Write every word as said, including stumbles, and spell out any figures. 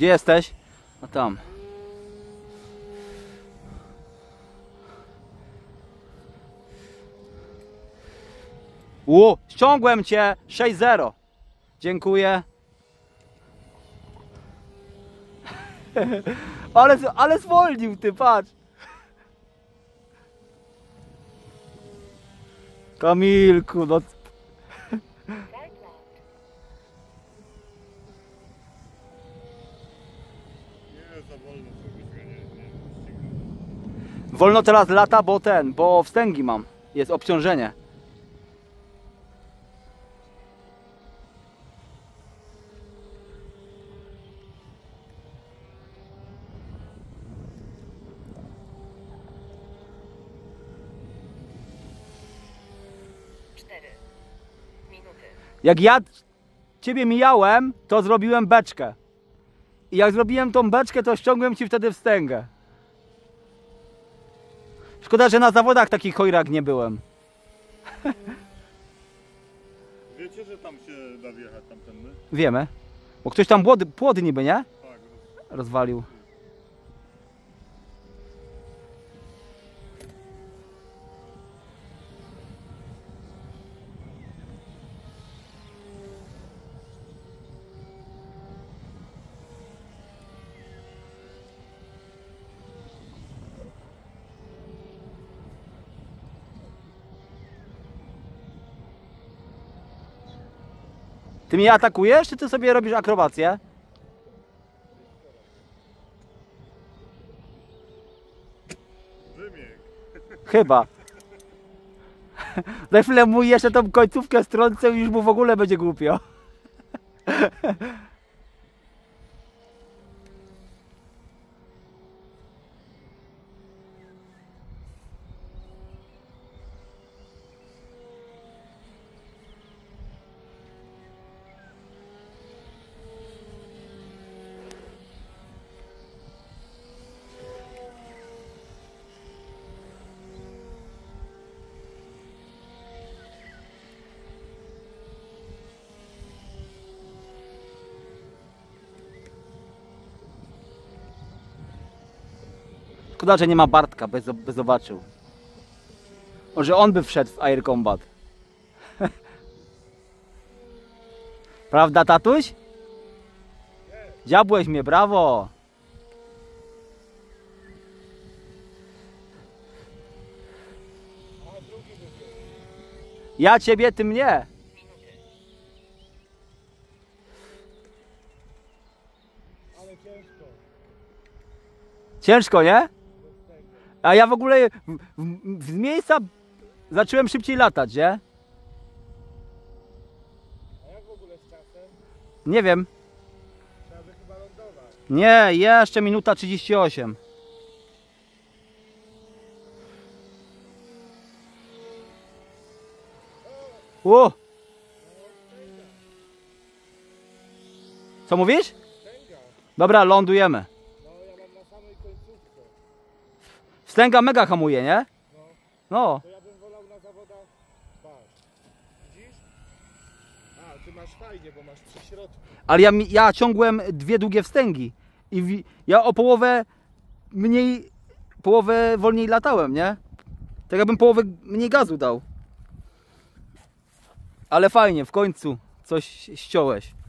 Gdzie jesteś? A tam. Ło, ściągłem cię. sześć zero. Dziękuję. ale, ale zwolnił ty, patrz. Kamilku, no. Wolno teraz lata, bo ten, bo wstęgi mam. Jest obciążenie. cztery minuty. Jak ja ciebie mijałem, to zrobiłem beczkę. I jak zrobiłem tą beczkę, to ściągłem ci wtedy wstęgę. Szkoda, że na zawodach takich chojrak nie byłem. Wiecie, że tam się da wjechać tamtędy? Wiemy. Bo ktoś tam płody, płody niby, nie? Tak. Rozwalił. Ty mnie atakujesz, czy ty sobie robisz akrobację? Wymieg. Chyba. Za chwilę mu jeszcze tą końcówkę strącę i już mu w ogóle będzie głupio. Szkoda, że nie ma Bartka, by, by zobaczył. Może on by wszedł w Air Combat. Prawda, tatuś? Dziabłeś mnie, brawo! Ja ciebie, ty mnie. Ale ciężko. Ciężko, nie? A ja w ogóle w, w, z miejsca zacząłem szybciej latać, nie? A jak w ogóle z czasem? Nie wiem. Trzeba by chyba lądować. Nie, jeszcze minuta trzydzieści osiem. O! Co mówisz? Wstęga. Dobra, lądujemy. No ja mam na samej końcówce. Wstęga mega hamuje, nie? No. No. To ja bym wolał na zawodach. Patrz. Widzisz? A, ty masz fajnie, bo masz przy środku. Ale ja, mi- ja ciągłem dwie długie wstęgi. I wi- ja o połowę mniej, połowę wolniej latałem, nie? Tak jakbym połowę mniej gazu dał. Ale fajnie, w końcu coś ściąłeś.